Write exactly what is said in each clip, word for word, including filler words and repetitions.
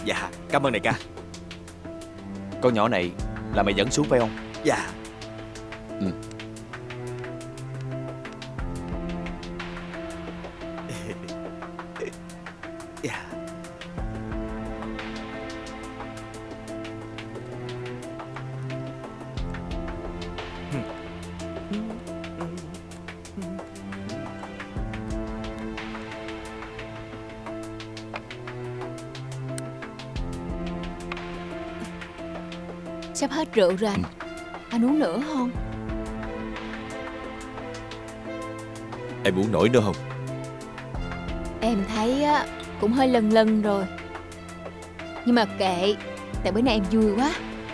Dạ, cảm ơn đại ca. Con nhỏ này là mày dẫn xuống phải không? Dạ. Ừ. Dạ. Sắp hết rượu rồi anh. Ừ. Anh uống nữa không? Em uống nổi nữa không? Em thấy á, cũng hơi lần lần rồi. Nhưng mà kệ, tại bữa nay em vui quá.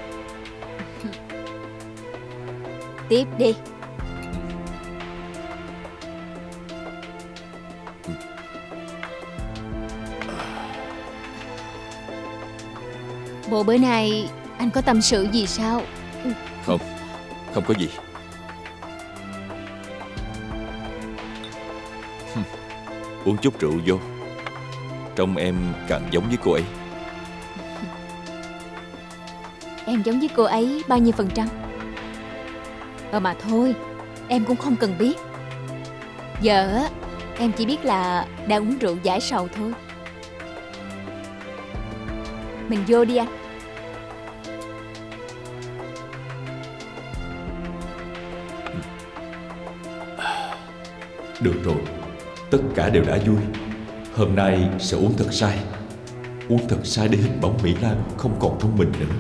Tiếp đi. Bộ bữa nay anh có tâm sự gì sao? Không, không có gì. Uống chút rượu vô, trông em càng giống với cô ấy. Em giống với cô ấy bao nhiêu phần trăm? Ờ mà thôi, em cũng không cần biết. Giờ á, em chỉ biết là đang uống rượu giải sầu thôi. Mình vô đi anh. Được rồi, tất cả đều đã vui. Hôm nay sẽ uống thật say. Uống thật say để hình bóng Mỹ Lan không còn trong mình nữa.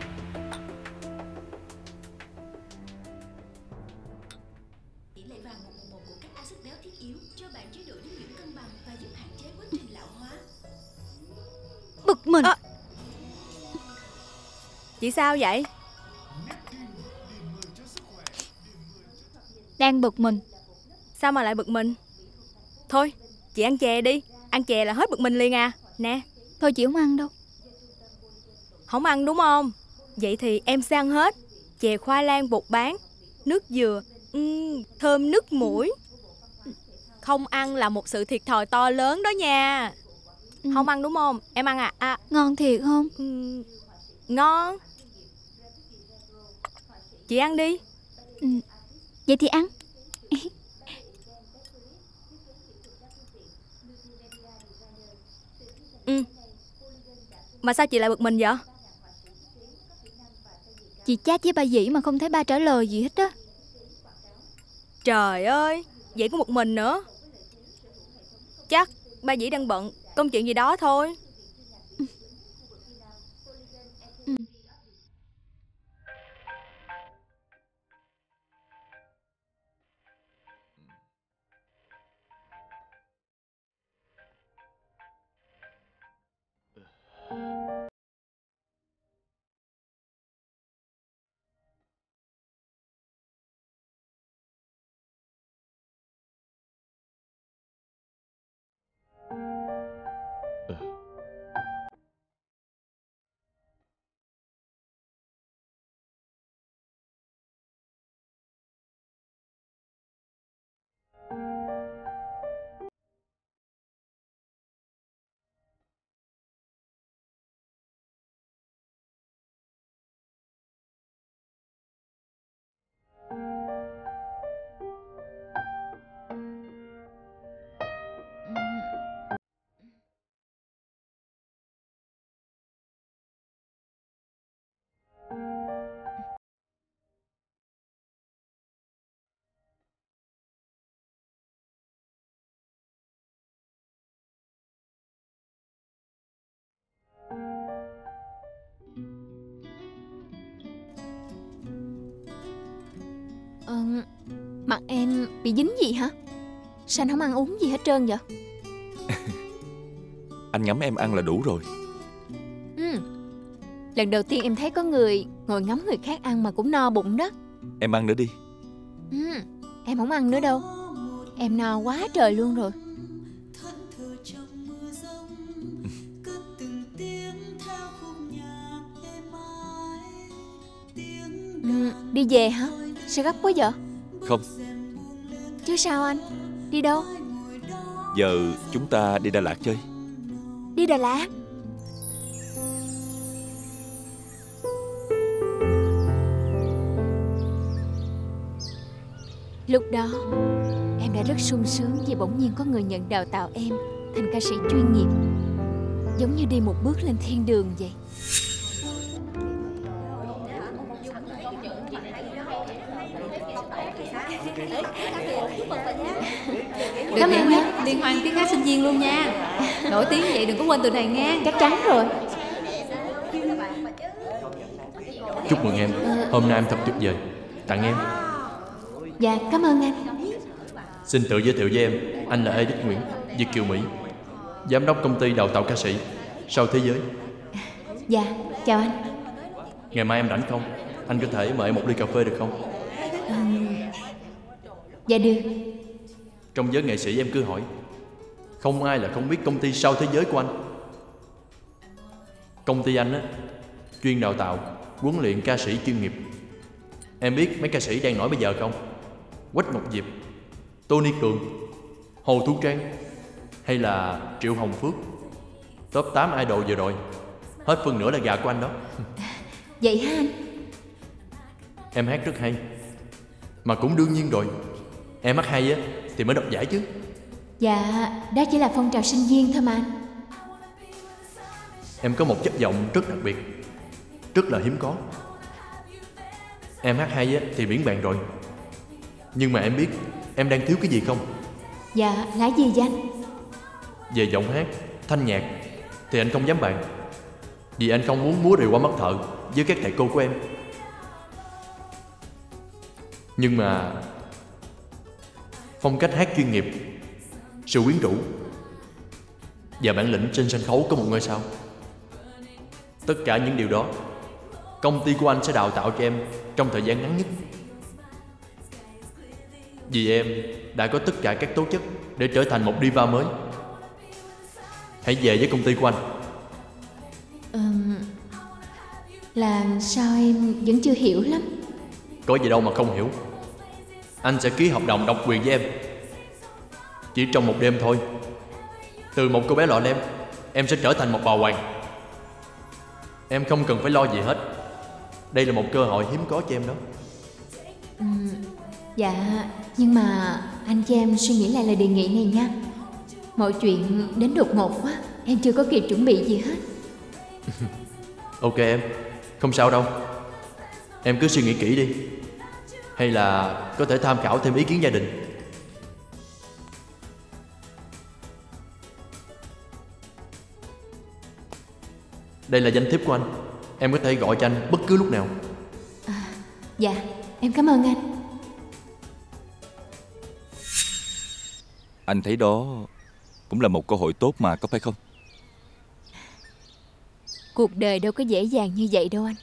Tỷ lệ vàng một một một của các axit béo thiết yếu cho bạn chế độ dinh dưỡng cân bằng và giúp hạn chế quá trình lão hóa. Bực mình. À, chị sao vậy? Đang bực mình. Sao mà lại bực mình? Thôi, chị ăn chè đi. Ăn chè là hết bực mình liền à. Nè. Thôi chị không ăn đâu. Không ăn đúng không? Vậy thì em sẽ ăn hết. Chè khoai lang bột bán, nước dừa, uhm, thơm nức mũi. Không ăn là một sự thiệt thòi to lớn đó nha. Ừ. Không ăn đúng không? Em ăn à? à Ngon thiệt không? uhm, Ngon. Chị ăn đi. Ừ. Vậy thì ăn. Ừ. Mà sao chị lại bực mình vậy? Chị chat với ba Dĩ mà không thấy ba trả lời gì hết á. Trời ơi, vậy có một mình nữa. Chắc ba Dĩ đang bận công chuyện gì đó thôi. Ừ. Ừ. Ờ, mặt em bị dính gì hả? Sao anh không ăn uống gì hết trơn vậy? Anh ngắm em ăn là đủ rồi. Ừ. Lần đầu tiên em thấy có người ngồi ngắm người khác ăn mà cũng no bụng đó. Em ăn nữa đi. Ừ. Em không ăn nữa đâu. Em no quá trời luôn rồi. Ừ. Đi về hả? Sao gấp quá vậy? Không. Chứ sao anh? Đi đâu? Giờ chúng ta đi Đà Lạt chơi. Đi Đà Lạt? Lúc đó em đã rất sung sướng vì bỗng nhiên có người nhận đào tạo em thành ca sĩ chuyên nghiệp, giống như đi một bước lên thiên đường vậy. Được Cảm ơn nha, liên hoan tiếng hát sinh viên luôn nha. Nổi tiếng vậy đừng có quên từ này nghe. Chắc chắn rồi. Chúc mừng em, hôm nay em thật tuyệt vời. Tặng em. Dạ, cảm ơn anh. Xin tự giới thiệu với em, anh là Edith Nguyễn, Việt Kiều Mỹ, giám đốc công ty đào tạo ca sĩ Sau Thế Giới. Dạ, chào anh. Ngày mai em rảnh không? Anh có thể mời em một ly cà phê được không? Ừ, dạ được. Trong giới nghệ sĩ em cứ hỏi, không ai là không biết công ty Sau Thế Giới của anh. Công ty anh á, chuyên đào tạo, huấn luyện ca sĩ chuyên nghiệp. Em biết mấy ca sĩ đang nổi bây giờ không? Quách Ngọc Diệp, Tony Cường, Hồ Thu Trang hay là Triệu Hồng Phước. Top tám idol vừa rồi, hết phân nửa là gà của anh đó. Vậy hả anh? Em hát rất hay. Mà cũng đương nhiên rồi, em hát hay á thì mới đoạt giải chứ. Dạ, đó chỉ là phong trào sinh viên thôi mà anh. Em có một chất giọng rất đặc biệt, rất là hiếm có. Em hát hay á thì miễn bàn rồi. Nhưng mà em biết em đang thiếu cái gì không? Dạ, là gì vậy anh? Về giọng hát, thanh nhạc thì anh không dám bàn, vì anh không muốn múa rìu qua mắt thợ với các thầy cô của em. Nhưng mà phong cách hát chuyên nghiệp, sự quyến rũ và bản lĩnh trên sân khấu của một ngôi sao, tất cả những điều đó công ty của anh sẽ đào tạo cho em trong thời gian ngắn nhất. Vì em đã có tất cả các tố chất để trở thành một diva mới. Hãy về với công ty của anh. Ừm, là sao em vẫn chưa hiểu lắm. Có gì đâu mà không hiểu. Anh sẽ ký hợp đồng độc quyền với em. Chỉ trong một đêm thôi, từ một cô bé lọ lem, em sẽ trở thành một bà hoàng. Em không cần phải lo gì hết. Đây là một cơ hội hiếm có cho em đó. Ừm, dạ, nhưng mà anh cho em suy nghĩ lại lời đề nghị này nha. Mọi chuyện đến đột ngột quá, em chưa có kịp chuẩn bị gì hết. Ok em, không sao đâu. Em cứ suy nghĩ kỹ đi. Hay là có thể tham khảo thêm ý kiến gia đình. Đây là danh thiếp của anh. Em có thể gọi cho anh bất cứ lúc nào. À, dạ, em cảm ơn anh. Anh thấy đó cũng là một cơ hội tốt mà, có phải không? Cuộc đời đâu có dễ dàng như vậy đâu anh.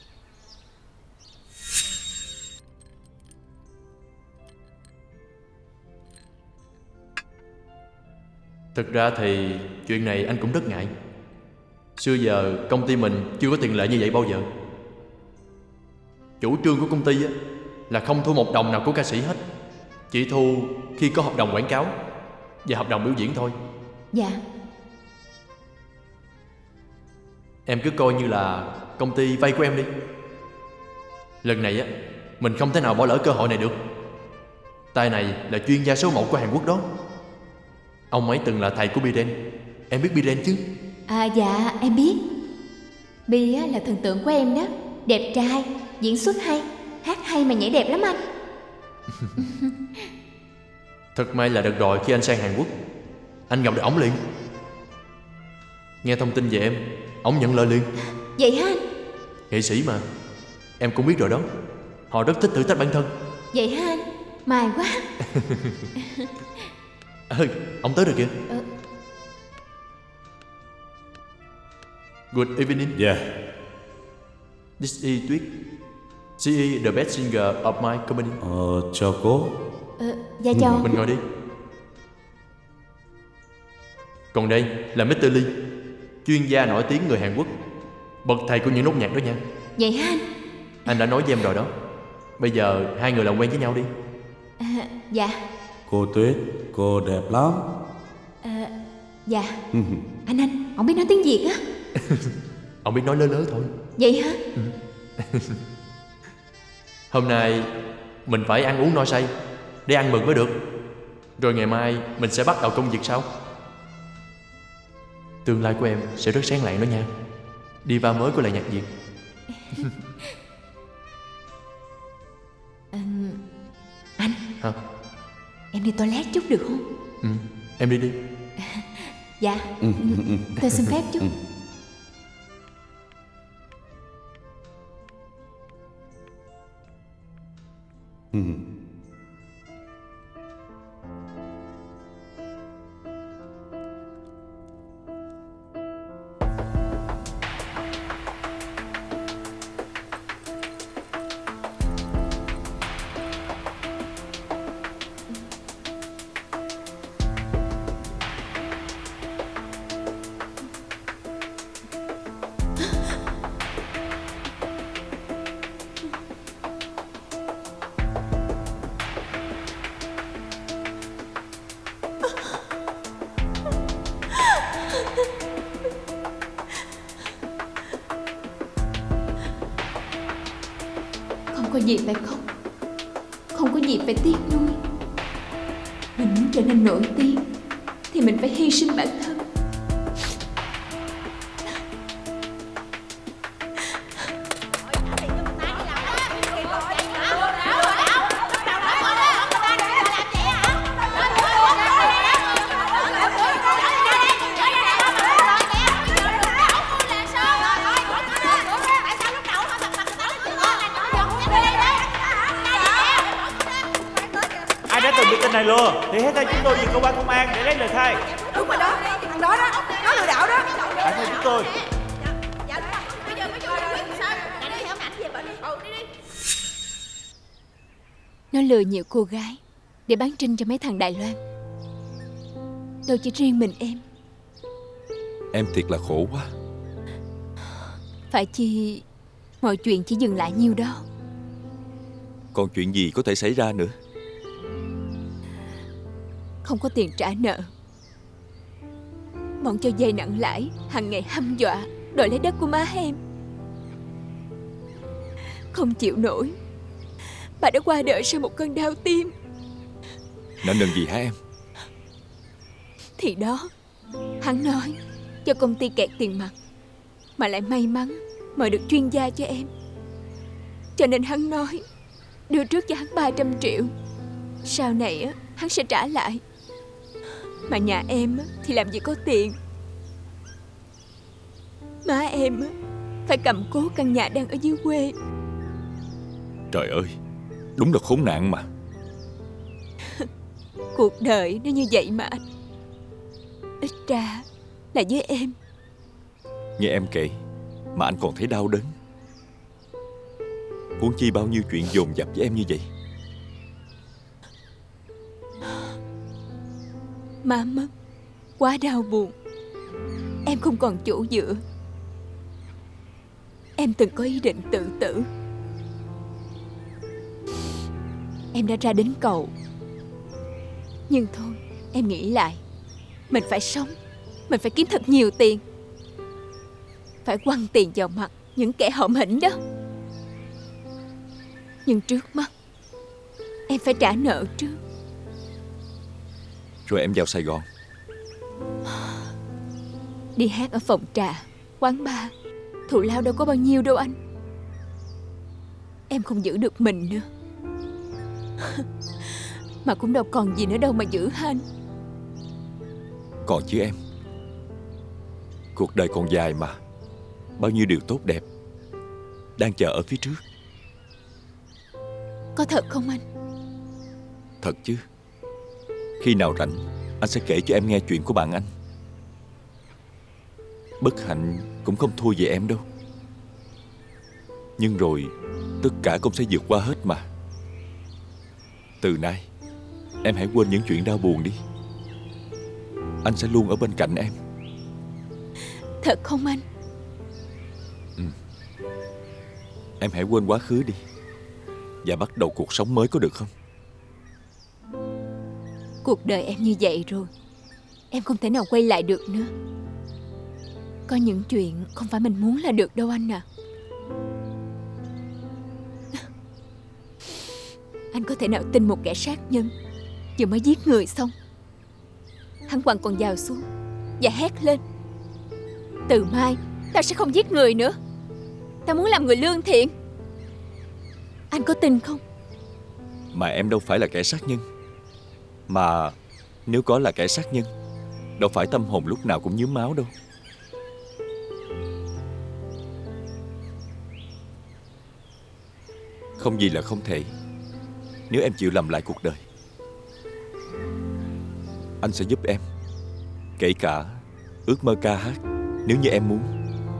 Thực ra thì chuyện này anh cũng rất ngại. Xưa giờ công ty mình chưa có tiền lệ như vậy bao giờ. Chủ trương của công ty á, là không thu một đồng nào của ca sĩ hết. Chỉ thu khi có hợp đồng quảng cáo và hợp đồng biểu diễn thôi. Dạ. Em cứ coi như là công ty vay của em đi. Lần này á, mình không thể nào bỏ lỡ cơ hội này được. Tay này là chuyên gia số một của Hàn Quốc đó. Ông ấy từng là thầy của Biren. Em biết Biren chứ? À dạ, em biết. Bi á, là thần tượng của em đó. Đẹp trai, diễn xuất hay, hát hay mà nhảy đẹp lắm anh. Thật may là đợt rồi khi anh sang Hàn Quốc, anh gặp được ổng liền. Nghe thông tin về em, ổng nhận lời liền. Vậy hả anh? Nghệ sĩ mà, em cũng biết rồi đó. Họ rất thích thử thách bản thân. Vậy hả anh? May quá. Ơ, ổng tới rồi kìa. Ờ. Good evening. Yeah. This is Tuyết. She is the best singer of my company. Ờ, chào cô. Ờ, dạ chào. Mình ngồi đi. Còn đây là mít tơ Lee, chuyên gia nổi tiếng người Hàn Quốc, bậc thầy của những nốt nhạc đó nha. Vậy hả anh? Anh đã nói với em rồi đó. Bây giờ hai người làm quen với nhau đi. À, dạ. Cô Tuyết, cô đẹp lắm. À, dạ. Anh anh, ổng biết nói tiếng Việt á. Ông biết nói lớ lớ thôi. Vậy hả? Hôm nay mình phải ăn uống no say, để ăn mừng mới được. Rồi ngày mai mình sẽ bắt đầu công việc sau. Tương lai của em sẽ rất sáng lạng đó nha. Diva mới của lại nhạc Việt. Ừ, anh Hả? Em đi toilet chút được không? Ừ, em đi đi. Dạ, tôi xin phép chút. Không có gì phải khóc, không có gì phải tiếc nuối. Mình muốn trở nên nổi tiếng thì mình phải hy sinh bản thân. Ai đã từng bị tên này lừa thì hãy theo chúng tôi về cơ quan công an để lấy lời khai. Đúng rồi đó, thằng đó đó, nó lừa đảo đó. Hãy theo chúng tôi. Nó lừa nhiều cô gái để bán trinh cho mấy thằng Đài Loan. Đâu chỉ riêng mình em. Em thiệt là khổ quá. Phải chi mọi chuyện chỉ dừng lại nhiêu đó. Còn chuyện gì có thể xảy ra nữa? Không có tiền trả nợ, bọn cho vay nặng lãi, hàng ngày hăm dọa đòi lấy đất của má em. Không chịu nổi, bà đã qua đời sau một cơn đau tim. Nợ nần gì hả em? Thì đó, hắn nói cho công ty kẹt tiền mặt, mà lại may mắn mời được chuyên gia cho em. Cho nên hắn nói đưa trước cho hắn ba trăm triệu, sau này á hắn sẽ trả lại. Mà nhà em á thì làm gì có tiền. Má em á phải cầm cố căn nhà đang ở dưới quê. Trời ơi, đúng là khốn nạn mà. Cuộc đời nó như vậy mà anh. Ít ra là với em. Nghe em kể mà anh còn thấy đau đớn. Huống chi bao nhiêu chuyện dồn dập với em như vậy. Má mất, quá đau buồn. Em không còn chỗ dựa. Em từng có ý định tự tử. Em đã ra đến cầu. Nhưng thôi, em nghĩ lại, mình phải sống, mình phải kiếm thật nhiều tiền, phải quăng tiền vào mặt những kẻ hõm hỉnh đó. Nhưng trước mắt em phải trả nợ trước. Rồi em vào Sài Gòn. Đi hát ở phòng trà, quán bar, thù lao đâu có bao nhiêu đâu anh. Em không giữ được mình nữa. Mà cũng đâu còn gì nữa đâu mà giữ hả anh. Còn chứ em. Cuộc đời còn dài mà. Bao nhiêu điều tốt đẹp đang chờ ở phía trước. Có thật không anh? Thật chứ. Khi nào rảnh anh sẽ kể cho em nghe chuyện của bạn anh. Bất hạnh cũng không thua về em đâu. Nhưng rồi tất cả cũng sẽ vượt qua hết mà. Từ nay em hãy quên những chuyện đau buồn đi. Anh sẽ luôn ở bên cạnh em. Thật không anh? Ừ. Em hãy quên quá khứ đi và bắt đầu cuộc sống mới có được không? Cuộc đời em như vậy rồi, em không thể nào quay lại được nữa. Có những chuyện không phải mình muốn là được đâu anh à. Anh có thể nào tin một kẻ sát nhân vừa mới giết người xong, hắn quăng con dao xuống và hét lên: từ mai tao sẽ không giết người nữa, tao muốn làm người lương thiện. Anh có tin không? Mà em đâu phải là kẻ sát nhân. Mà nếu có là kẻ sát nhân, đâu phải tâm hồn lúc nào cũng nhuốm máu đâu. Không gì là không thể nếu em chịu làm lại cuộc đời. Anh sẽ giúp em, kể cả ước mơ ca hát nếu như em muốn.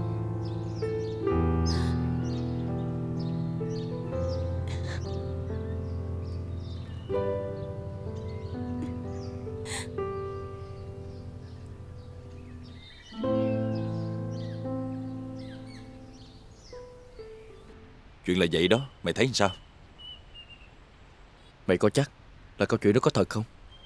Chuyện là vậy đó, mày thấy sao? Mày có chắc là câu chuyện đó có thật không?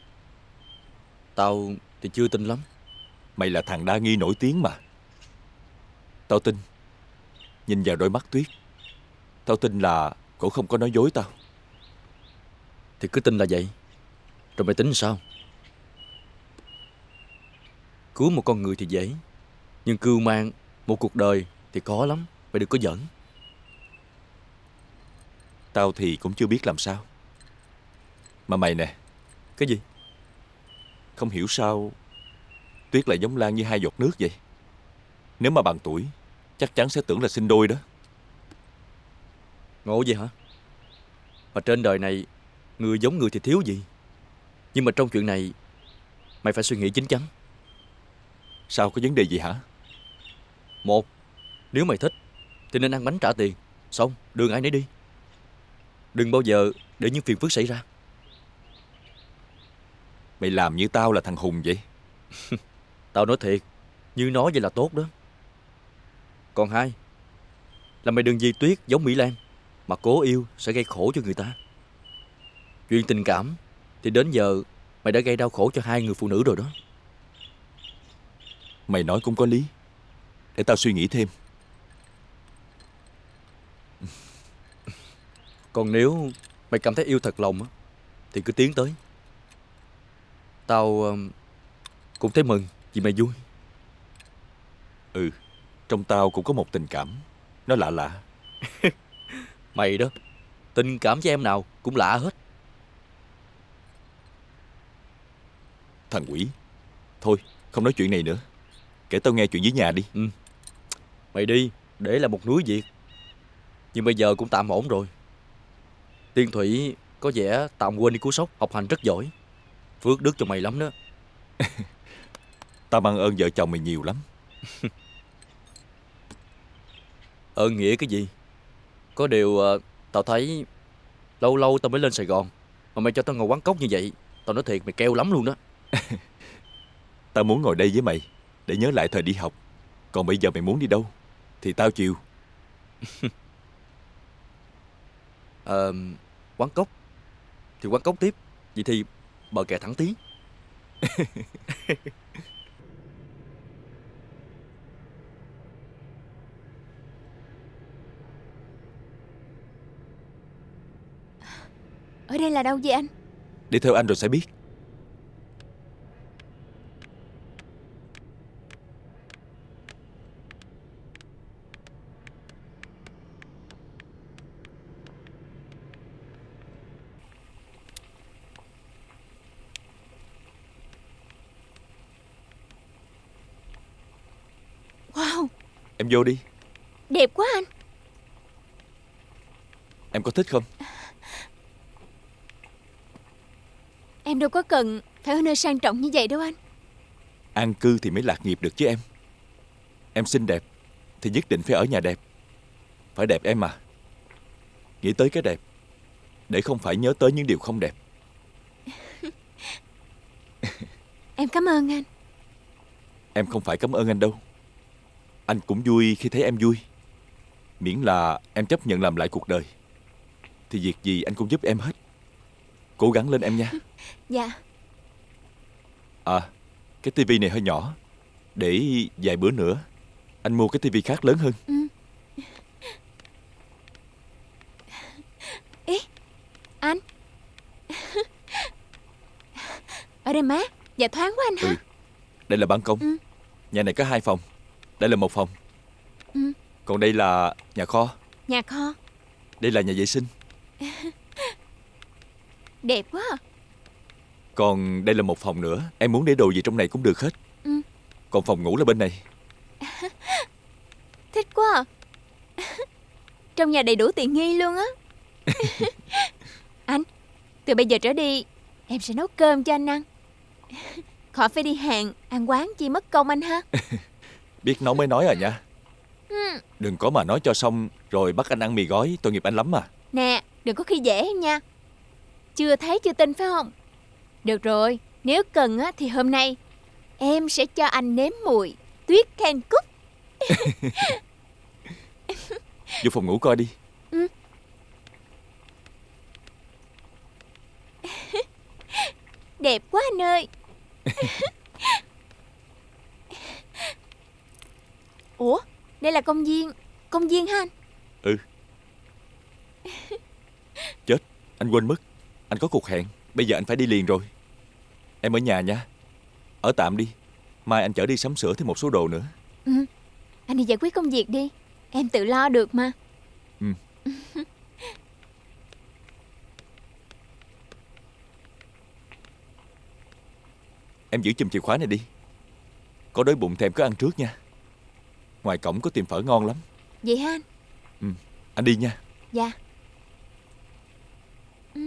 Tao thì chưa tin lắm. Mày là thằng đa nghi nổi tiếng mà. Tao tin. Nhìn vào đôi mắt Tuyết, tao tin là cổ không có nói dối tao. Thì cứ tin là vậy. Rồi mày tính sao? Cứu một con người thì dễ, nhưng cưu mang một cuộc đời thì khó lắm. Mày đừng có giỡn. Tao thì cũng chưa biết làm sao. Mà mày nè. Cái gì? Không hiểu sao Tuyết lại giống Lan như hai giọt nước vậy. Nếu mà bằng tuổi chắc chắn sẽ tưởng là sinh đôi đó. Ngộ vậy hả? Mà trên đời này người giống người thì thiếu gì. Nhưng mà trong chuyện này mày phải suy nghĩ chín chắn. Sao, có vấn đề gì hả? Một, nếu mày thích thì nên ăn bánh trả tiền, xong đường ai nấy đi. Đừng bao giờ để những phiền phức xảy ra. Mày làm như tao là thằng Hùng vậy. Tao nói thiệt, như nói vậy là tốt đó. Còn hai, là mày đừng vì Tuyết giống Mỹ Lan mà cố yêu sẽ gây khổ cho người ta. Chuyện tình cảm thì đến giờ mày đã gây đau khổ cho hai người phụ nữ rồi đó. Mày nói cũng có lý. Để tao suy nghĩ thêm. Còn nếu mày cảm thấy yêu thật lòng á, thì cứ tiến tới. Tao cũng thấy mừng vì mày vui. Ừ, trong tao cũng có một tình cảm. Nó lạ lạ. Mày đó, tình cảm với em nào cũng lạ hết. Thằng quỷ. Thôi, không nói chuyện này nữa. Kể tao nghe chuyện dưới nhà đi. Ừ. Mày đi, để là một núi việc. Nhưng bây giờ cũng tạm ổn rồi. Tiên Thủy có vẻ tạm quên đi cú sốc, học hành rất giỏi. Phước đức cho mày lắm đó. Tao mang ơn vợ chồng mày nhiều lắm. Ơn nghĩa cái gì? Có điều tao thấy lâu lâu tao mới lên Sài Gòn mà mày cho tao ngồi quán cốc như vậy, tao nói thiệt mày keo lắm luôn đó. Tao muốn ngồi đây với mày để nhớ lại thời đi học. Còn bây giờ mày muốn đi đâu thì tao chịu. Ờ, quán cốc thì quán cốc tiếp. Vậy thì bờ kè thẳng tí. Ở đây là đâu vậy anh? Đi theo anh rồi sẽ biết. Wow, Em vô đi. đẹp quá anh. Em có thích không? Em đâu có cần phải ở nơi sang trọng như vậy đâu anh. An cư thì mới lạc nghiệp được chứ em. Em xinh đẹp thì nhất định phải ở nhà đẹp. Phải đẹp em mà. Nghĩ tới cái đẹp để không phải nhớ tới những điều không đẹp. Em cảm ơn anh. Em không phải cảm ơn anh đâu. Anh cũng vui khi thấy em vui. Miễn là em chấp nhận làm lại cuộc đời thì việc gì anh cũng giúp em hết. Cố gắng lên em nha. Dạ. À, cái tivi này hơi nhỏ. Để vài bữa nữa anh mua cái tivi khác lớn hơn. Ừ. Ý, anh, Ở đây mát và thoáng quá anh ha. Ừ. Đây là ban công. Ừ. Nhà này có hai phòng. Đây là một phòng. Ừ. Còn đây là nhà kho. Nhà kho. Đây là nhà vệ sinh. Đẹp quá à. Còn đây là một phòng nữa. Em muốn để đồ gì trong này cũng được hết. Ừ. Còn phòng ngủ là bên này. Thích quá à. Trong nhà đầy đủ tiện nghi luôn á. Anh, từ bây giờ trở đi em sẽ nấu cơm cho anh ăn. Khỏi phải đi hàng, ăn quán chi mất công anh ha. Biết nấu mới nói à nha. Ừ. Đừng có mà nói cho xong rồi bắt anh ăn mì gói, tội nghiệp anh lắm mà. Nè, đừng có khi dễ nha. Chưa thấy chưa tin phải không? Được rồi, nếu cần á, thì hôm nay em sẽ cho anh nếm mùi tuyết khen cúc. Vô phòng ngủ coi đi. Ừ. Đẹp quá anh ơi. Ủa, đây là công viên. Công viên ha anh? Ừ. Chết, anh quên mất. Anh có cuộc hẹn. Bây giờ anh phải đi liền rồi. Em ở nhà nha. Ở tạm đi. Mai anh chở đi sắm sửa thêm một số đồ nữa. Ừ. Anh đi giải quyết công việc đi. Em tự lo được mà. Ừ. Em giữ chùm chìa khóa này đi. Có đói bụng thì em cứ ăn trước nha. Ngoài cổng có tiệm phở ngon lắm. Vậy ha anh? Ừ. Anh đi nha. Dạ. Ừ.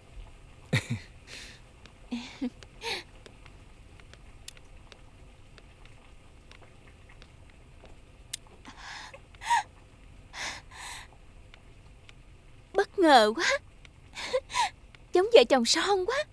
Bất ngờ quá. Giống vợ chồng son quá.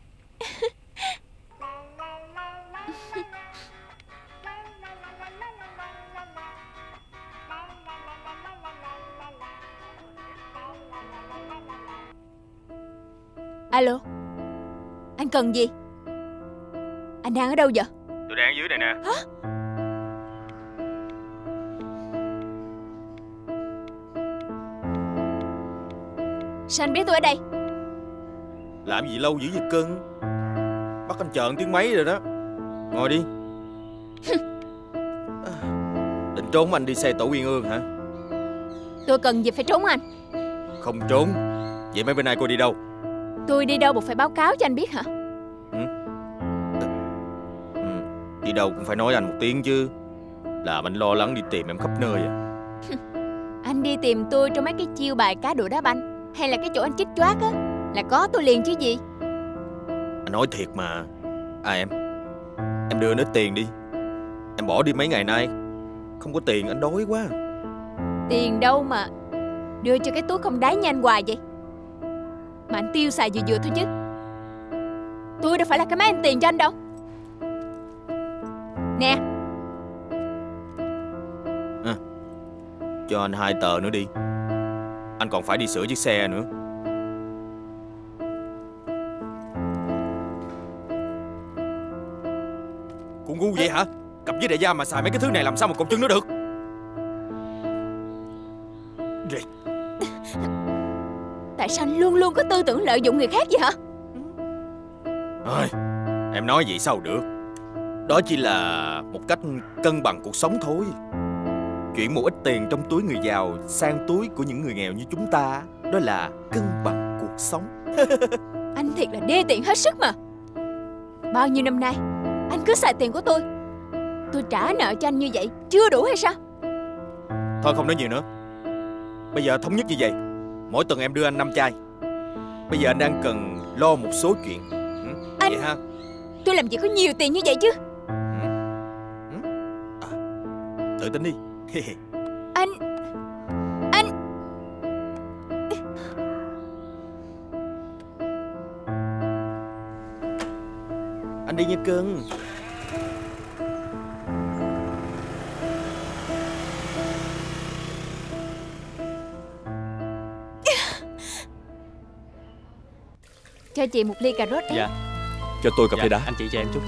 Alo, anh cần gì? Anh đang ở đâu vậy? Tôi đang ở dưới này nè. Hả? Sao anh biết tôi ở đây? Làm gì lâu dữ vậy cưng? Bắt anh chờ tiếng mấy rồi đó. Ngồi đi. Định trốn anh đi xe tổ Uyên Ương hả? Tôi cần gì phải trốn anh? Không trốn. Vậy mấy bên này cô đi đâu? Tôi đi đâu buộc phải báo cáo cho anh biết hả? Ừ. Ừ. Đi đâu cũng phải nói anh một tiếng chứ. Làm anh lo lắng đi tìm em khắp nơi à. Anh đi tìm tôi trong mấy cái chiêu bài cá độ đá banh hay là cái chỗ anh chích choát á là có tôi liền chứ gì. Anh nói thiệt mà. À em Em đưa anh ít tiền đi. Em bỏ đi mấy ngày nay. Không có tiền anh đói quá. Tiền đâu mà đưa cho cái túi không đáy như anh hoài vậy. Mà anh tiêu xài vừa vừa thôi chứ. Tôi đâu phải là cái máy ăn tiền cho anh đâu. Nè. À, cho anh hai tờ nữa đi. Anh còn phải đi sửa chiếc xe nữa. Cô ngu vậy hả? Cặp với đại gia mà xài mấy cái thứ này làm sao mà cột chân nó được? Rệt. Tại sao anh luôn luôn có tư tưởng lợi dụng người khác vậy hả? Ôi, em nói vậy sao được. Đó chỉ là một cách cân bằng cuộc sống thôi. Chuyển một ít tiền trong túi người giàu sang túi của những người nghèo như chúng ta, đó là cân bằng cuộc sống. Anh thiệt là đê tiện hết sức mà. Bao nhiêu năm nay anh cứ xài tiền của tôi. Tôi trả nợ cho anh như vậy chưa đủ hay sao? Thôi không nói nhiều nữa. Bây giờ thống nhất như vậy. Mỗi tuần em đưa anh năm chai. Bây giờ anh đang cần lo một số chuyện. Ừ, anh... vậy ha. Tôi làm gì có nhiều tiền như vậy chứ. Ừ. Ừ. À, tự tính đi. Anh... Anh... Anh đi nha cưng. Cho chị một ly cà rốt em. Dạ. Cho tôi cà Dạ, phê đá. anh chị cho em chút.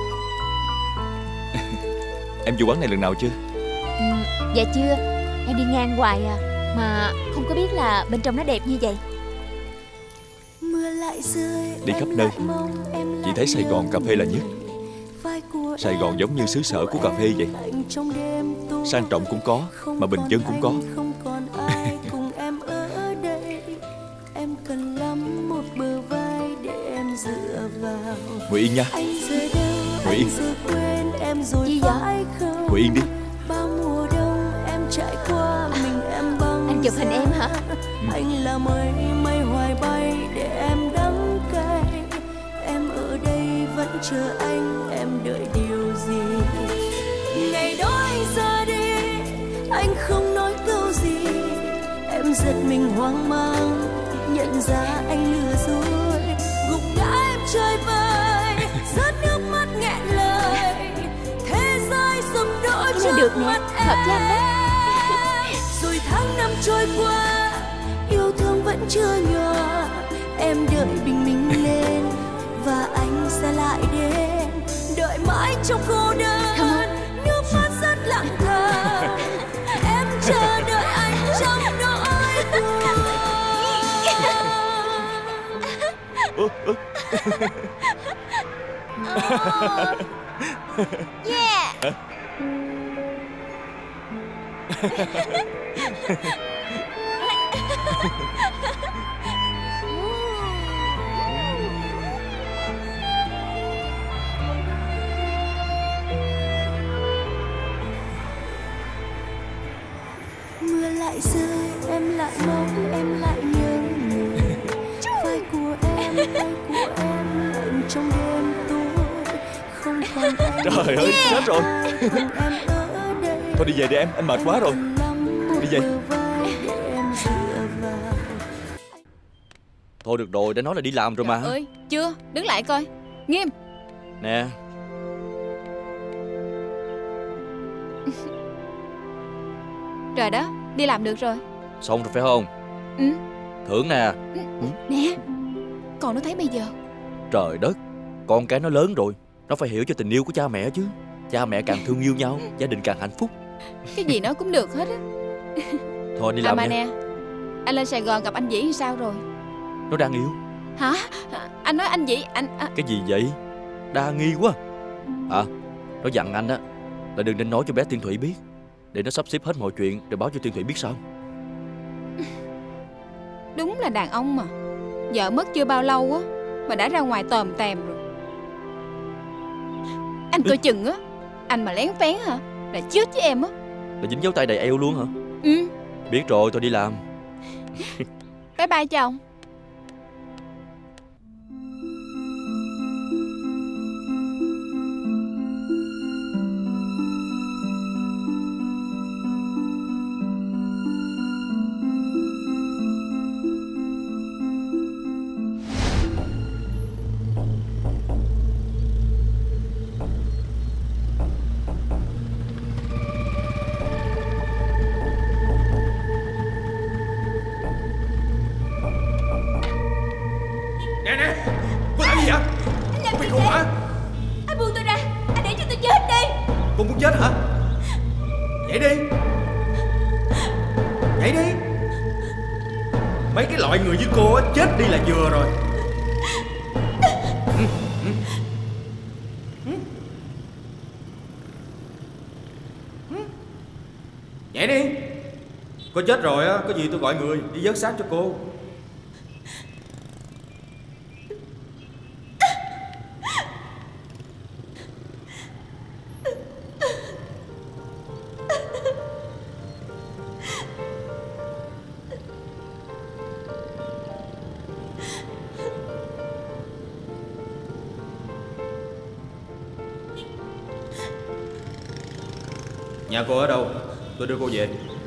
Em vô quán này lần nào chưa? Ừ, dạ chưa. Em đi ngang hoài à. Mà không có biết là bên trong nó đẹp như vậy. Mưa lại rơi, Đi khắp nơi mong em chỉ Chị thấy Sài Gòn cà phê là nhất. Sài Gòn giống như xứ sở của cà phê vậy. Sang trọng cũng có, mà bình dân cũng có. Ngồi yên nha. Ngồi yên. Gì vậy? Ngồi yên đi. Anh chụp hình em hả? Anh là mây mây hoài bay để em đắng cay. Em ở đây vẫn chờ anh, em đợi điều gì? Ngày đó anh ra đi, anh không nói câu gì. Em giật mình hoang mang, nhận ra anh lừa dối. Gục ngã em chơi vơi, rớt nước mắt nghẹn lời. Thế giới sụp đổ trước mắt em. Hợp với anh đó. Rồi tháng năm trôi qua, yêu thương vẫn chưa nhòa. Em đợi bình minh lên và anh sẽ lại đến. Đợi mãi trong cô đơn, nước mắt rất lặng thầm. Em chờ đợi anh trong nỗi buồn. Yeah. Mưa lại rơi, em lại mong, em lại nhớ người. Vai của em, vai của em lạnh trong đêm tối. Không còn anh. Trời ơi, chết rồi. Thôi đi về đi em, anh mệt quá rồi. Đi về. Thôi được rồi, đã nói là đi làm rồi mà. Trời ơi, chưa, đứng lại coi. Nghiêm. Nè. Trời đó, đi làm được rồi. Xong rồi phải không? Ừ. Thưởng nè. Ừ. Nè, còn nó thấy bây giờ. Trời đất, con cái nó lớn rồi, nó phải hiểu cho tình yêu của cha mẹ chứ. Cha mẹ càng thương yêu nhau, gia đình càng hạnh phúc. Cái gì nó cũng được hết á. Thôi đi à làm mà nha. nè, anh lên Sài Gòn gặp anh Vĩ sao rồi? Nó đang yêu. Hả? Anh nói anh Vĩ, anh... À... Cái gì vậy? Đa nghi quá. À, nó dặn anh á là đừng nên nói cho bé Tiên Thủy biết, để nó sắp xếp hết mọi chuyện rồi báo cho Tiên Thủy biết sao. Đúng là đàn ông mà. Vợ mất chưa bao lâu á mà đã ra ngoài tòm tèm rồi. Anh coi chừng á, anh mà lén phén hả là chết với em á. Là dính dấu tay đầy eo luôn hả? Ừ. Biết rồi, tôi đi làm. Bye bye chồng. Nè nè, cô làm gì vậy? Anh làm Cô bị gì khùng vậy? hả? Anh buông tôi ra, anh để cho tôi chết đi. Cô muốn chết hả? Nhảy đi. Nhảy đi. Mấy cái loại người như cô á, chết đi là vừa rồi. Ừ, ừ. Ừ. Ừ. Nhảy đi. Cô chết rồi á, có gì tôi gọi người đi vớt xác cho cô. Nhà cô ở đâu? Tôi đưa cô về.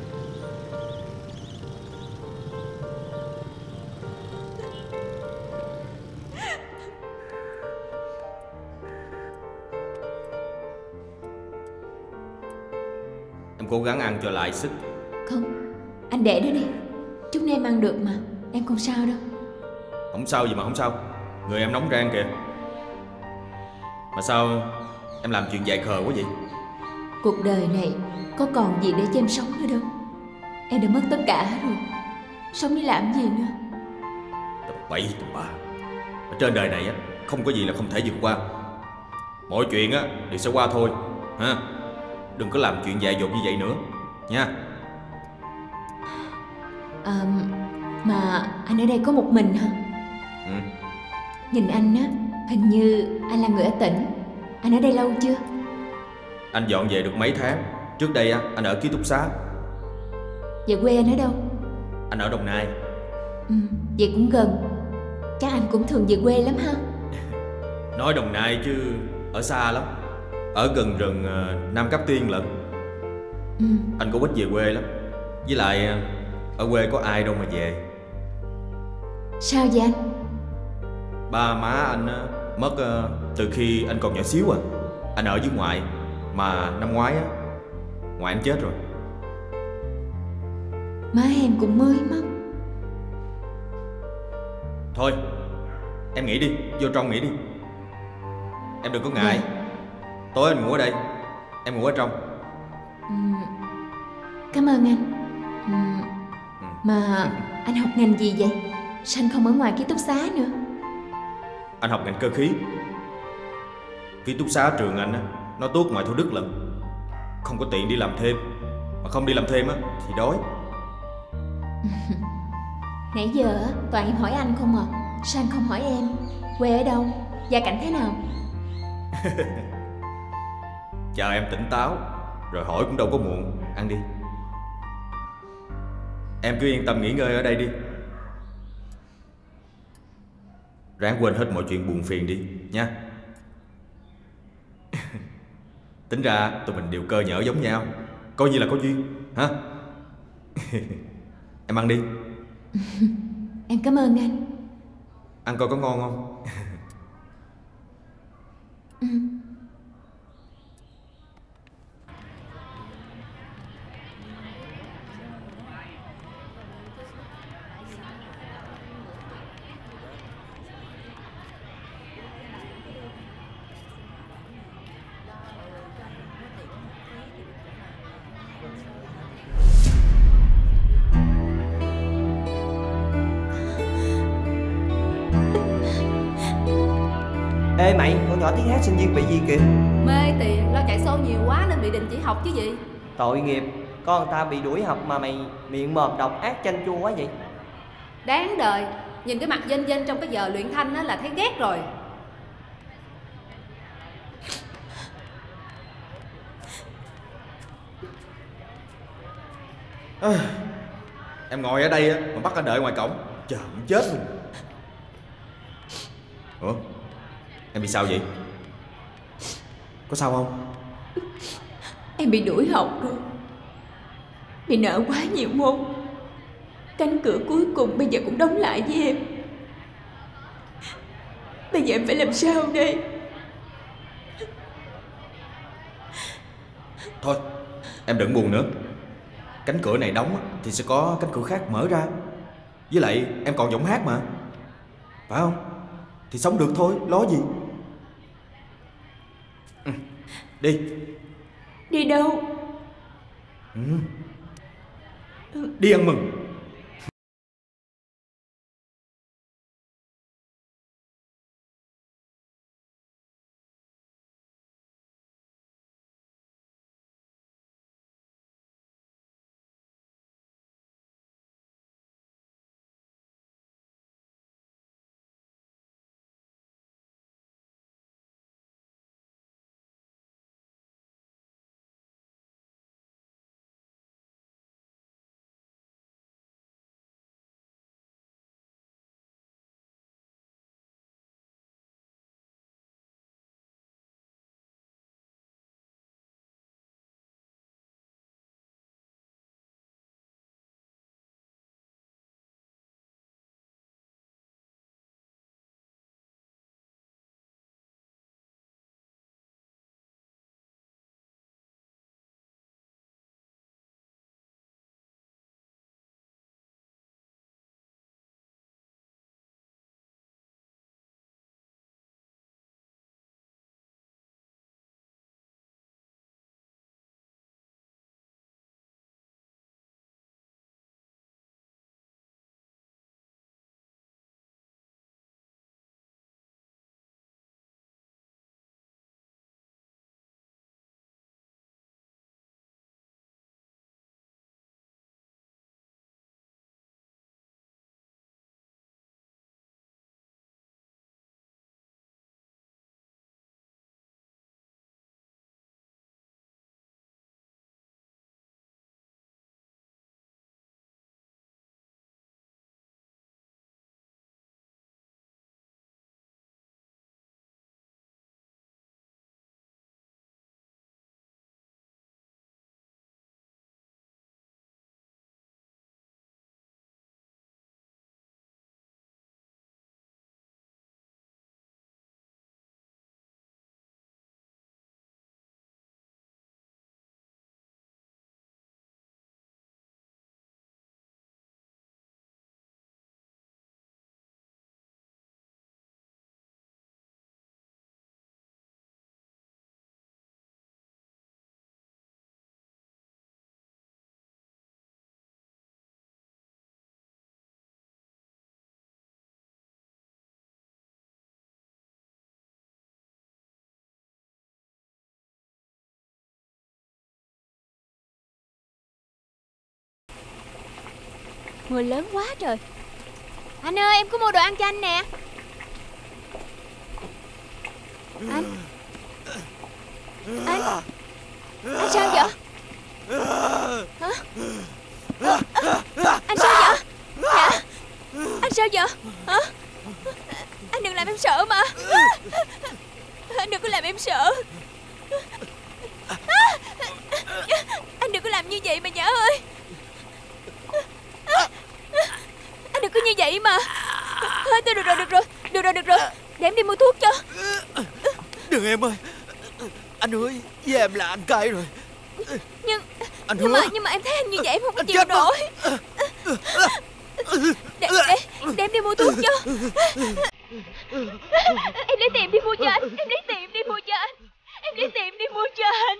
Em cố gắng ăn cho lại sức. Không, anh để đó đi. Chút nữa em ăn được mà. Em không sao đâu. Không sao gì mà không sao. Người em nóng rang kìa. Mà sao em làm chuyện dại khờ quá vậy? Cuộc đời này có còn gì để cho em sống nữa đâu. Em đã mất tất cả hết rồi. Sống để làm gì nữa? Tầm bậy tầm bạ. Ở trên đời này á, không có gì là không thể vượt qua. Mọi chuyện á đều sẽ qua thôi ha. Đừng có làm chuyện dại dột như vậy nữa nha. À, mà anh ở đây có một mình hả? Ừ. Nhìn anh á, hình như anh là người ở tỉnh. Anh ở đây lâu chưa? Anh dọn về được mấy tháng. Trước đây á anh ở ký túc xá. Vậy quê anh ở đâu? Anh ở Đồng Nai. Ừ, vậy cũng gần. Chắc anh cũng thường về quê lắm ha. Nói Đồng Nai chứ ở xa lắm. Ở gần rừng uh, Nam Cáp Tiên lận. Ừ. Anh cũng ít về quê lắm. Với lại ở quê có ai đâu mà về. Sao vậy anh? Ba má anh á, mất uh, từ khi anh còn nhỏ xíu à. Anh ở với ngoại. Mà năm ngoái á, ngoại anh chết rồi. Má em cũng mới mất. Thôi em nghỉ đi, vô trong nghỉ đi. Em đừng có ngại. Dạ. Tối anh ngủ ở đây, em ngủ ở trong. Ừ. Cảm ơn anh. Ừ. Mà anh học ngành gì vậy? Sao anh không ở ngoài ký túc xá nữa? Anh học ngành cơ khí. Ký túc xá trường anh á, nó tuốt ngoài Thủ Đức lận. Không có tiện đi làm thêm. Mà không đi làm thêm á thì đói. Nãy giờ á, toàn em hỏi anh không à. Sao anh không hỏi em? Quê ở đâu? Gia cảnh thế nào? Chờ em tỉnh táo rồi hỏi cũng đâu có muộn. Ăn đi. Em cứ yên tâm nghỉ ngơi ở đây đi. Ráng quên hết mọi chuyện buồn phiền đi nha. Tính ra tụi mình đều cơ nhở giống nhau. Coi như là có duyên hả? Em ăn đi. Em cảm ơn anh. Ăn coi có ngon không? Ừ. Ê mày, con nhỏ tiếng hát sinh viên bị gì kìa? Mê tiền, lo chạy show nhiều quá nên bị đình chỉ học chứ gì. Tội nghiệp, con người ta bị đuổi học mà mày miệng mồm độc ác chanh chua quá vậy. Đáng đời, nhìn cái mặt dên dên trong cái giờ luyện thanh á là thấy ghét rồi. À, em ngồi ở đây á mà bắt anh đợi ngoài cổng. Trời ơi, chết luôn. Ủa, em bị sao vậy? Có sao không? Em bị đuổi học rồi. Bị nợ quá nhiều môn. Cánh cửa cuối cùng bây giờ cũng đóng lại với em. Bây giờ em phải làm sao đây? Thôi, em đừng buồn nữa. Cánh cửa này đóng thì sẽ có cánh cửa khác mở ra. Với lại em còn giọng hát mà, phải không? Thì sống được thôi, lo gì. Ừ, đi. Đi đâu? Ừ. Đi ăn mừng. Mưa lớn quá trời. Anh ơi, em có mua đồ ăn cho anh nè. Anh Anh Anh sao vậy? Hả? À, à, anh sao vậy? Dạ. Anh sao vậy? Hả? Anh đừng làm em sợ mà. Anh đừng có làm em sợ. Anh đừng có làm như vậy mà Nhã ơi. Anh đừng có như vậy mà. Thôi được rồi, được rồi, được rồi, được rồi. Để em đi mua thuốc cho. Đừng em ơi. Anh hứa với em là anh cay rồi. Nhưng anh nhưng hứa. mà nhưng mà em thấy anh như vậy em không có Anh chịu chết nổi. Để, để, để em đi mua thuốc cho. Em lấy tiền đi mua cho anh. Em lấy tiền đi mua cho anh. Em lấy tiền đi mua cho anh.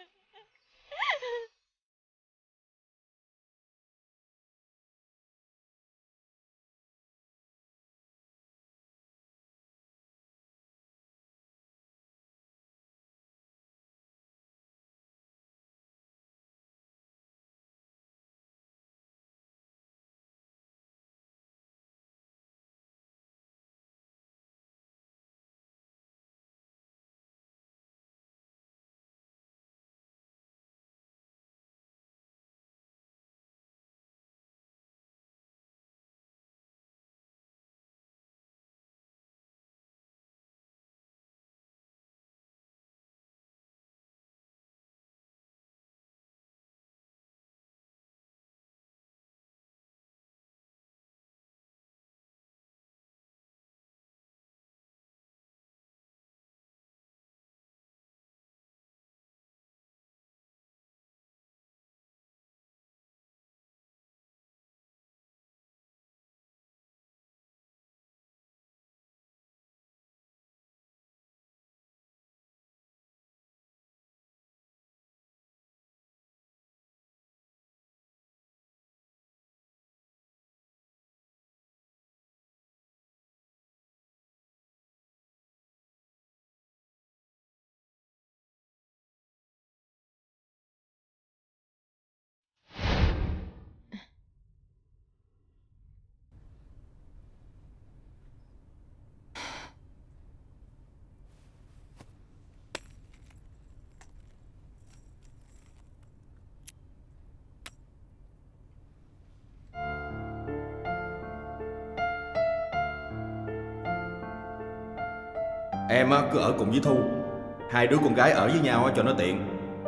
Em á, cứ ở cùng với Thu. Hai đứa con gái ở với nhau á, cho nó tiện.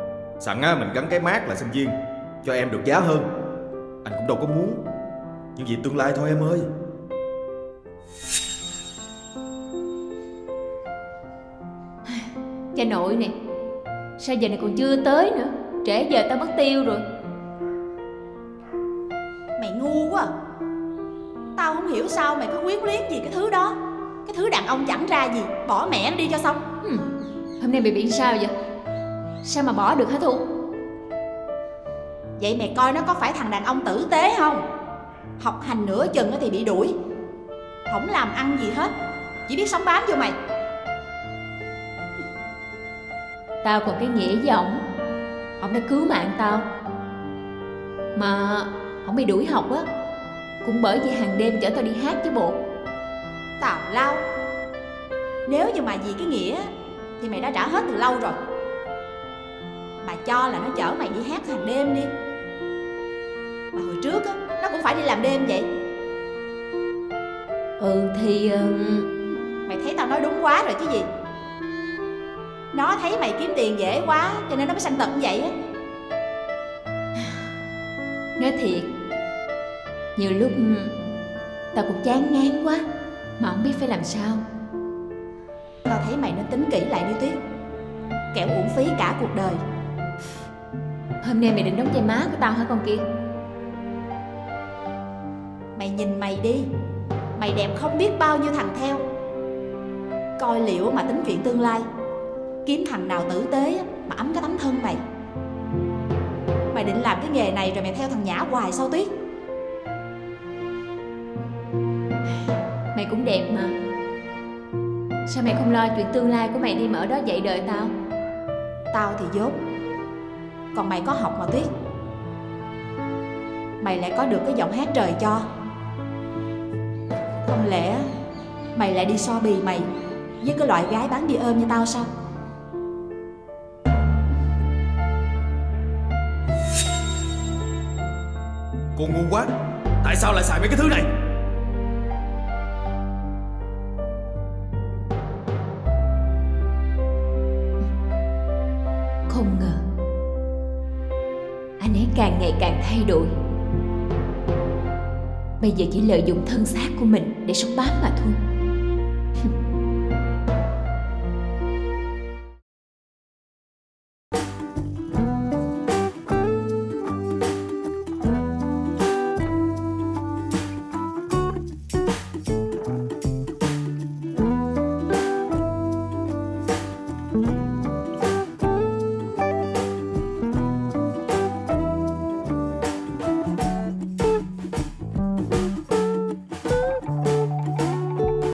Sẵn á, mình gắn cái mác là sinh viên, cho em được giá hơn. Anh cũng đâu có muốn, nhưng vì tương lai thôi em ơi. Cha nội nè, sao giờ này còn chưa tới nữa? Trễ giờ tao mất tiêu rồi. Mày ngu quá à. Tao không hiểu sao mày cứ quyến luyến gì cái thứ đó. Cái thứ đàn ông chẳng ra gì. Bỏ mẹ nó đi cho xong. ừ. Hôm nay mày bị sao vậy? Sao mà bỏ được hả Thu? Vậy mày coi nó có phải thằng đàn ông tử tế không? Học hành nửa chừng thì bị đuổi, không làm ăn gì hết, chỉ biết sống bám vô mày. Tao còn cái nghĩa với ổng. Ổng đã cứu mạng tao. Mà ổng bị đuổi học á cũng bởi vì hàng đêm chở tao đi hát chứ bộ. Tào lao. Nếu như mà vì cái nghĩa thì mày đã trả hết từ lâu rồi. Mà cho là nó chở mày đi hát hàng đêm đi. Mà hồi trước á nó cũng phải đi làm đêm vậy. Ừ thì uh... mày thấy tao nói đúng quá rồi chứ gì. Nó thấy mày kiếm tiền dễ quá cho nên nó mới sanh tật như vậy á. Nói thiệt, nhiều lúc tao cũng chán ngán quá mà không biết phải làm sao. Tao thấy mày nên tính kỹ lại đi Tuyết, kẻo uổng phí cả cuộc đời. Hôm nay mày định đóng vai má của tao hả con kia? Mày nhìn mày đi, mày đẹp không biết bao nhiêu thằng theo. Coi liệu mà tính chuyện tương lai, kiếm thằng nào tử tế mà ấm cái tấm thân mày. Mày định làm cái nghề này rồi mày theo thằng Nhã hoài sao Tuyết? Mày cũng đẹp mà. Sao mày không lo chuyện tương lai của mày đi mà ở đó dạy đời tao? Tao thì dốt, còn mày có học mà Tuyết. mày lại có được cái giọng hát trời cho. Không lẽ mày lại đi so bì mày với cái loại gái bán bia ôm như tao sao? Cô ngu quá. Tại sao lại xài mấy cái thứ này? Không ngờ anh ấy càng ngày càng thay đổi. Bây giờ chỉ lợi dụng thân xác của mình để sống bám mà thôi.